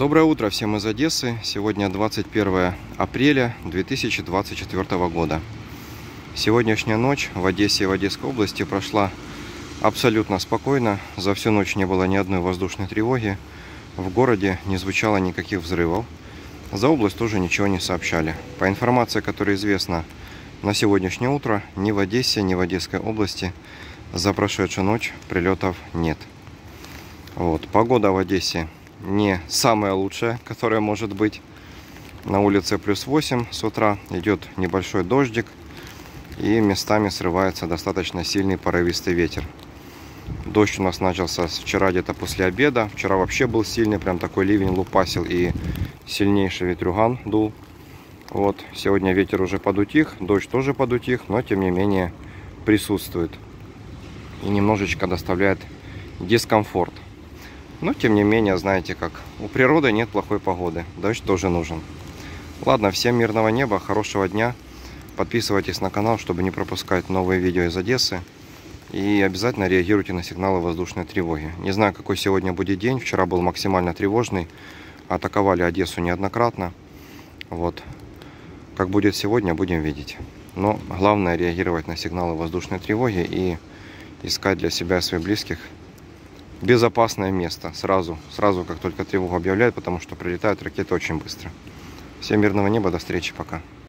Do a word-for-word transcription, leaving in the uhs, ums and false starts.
Доброе утро всем из Одессы. Сегодня двадцать первое апреля две тысячи двадцать четвёртого года. Сегодняшняя ночь в Одессе и в Одесской области прошла абсолютно спокойно. За всю ночь не было ни одной воздушной тревоги. В городе не звучало никаких взрывов. За область тоже ничего не сообщали. По информации, которая известна на сегодняшнее утро, ни в Одессе, ни в Одесской области за прошедшую ночь прилетов нет. Вот. Погода в Одессе не самая лучшая, которая может быть. На улице плюс восемь с утра, идет небольшой дождик, и местами срывается достаточно сильный порывистый ветер. Дождь у нас начался вчера где-то после обеда. Вчера вообще был сильный, прям такой ливень лупасил, и сильнейший ветрюган дул. Вот. Сегодня ветер уже подутих, дождь тоже подутих, но тем не менее присутствует и немножечко доставляет дискомфорт. Но, тем не менее, знаете как, у природы нет плохой погоды, дождь тоже нужен. Ладно, всем мирного неба, хорошего дня. Подписывайтесь на канал, чтобы не пропускать новые видео из Одессы. И обязательно реагируйте на сигналы воздушной тревоги. Не знаю, какой сегодня будет день, вчера был максимально тревожный. Атаковали Одессу неоднократно. Вот. Как будет сегодня, будем видеть. Но главное реагировать на сигналы воздушной тревоги и искать для себя и своих близких безопасное место сразу, сразу как только тревогу объявляют, потому что прилетают ракеты очень быстро. Всем мирного неба, до встречи, пока.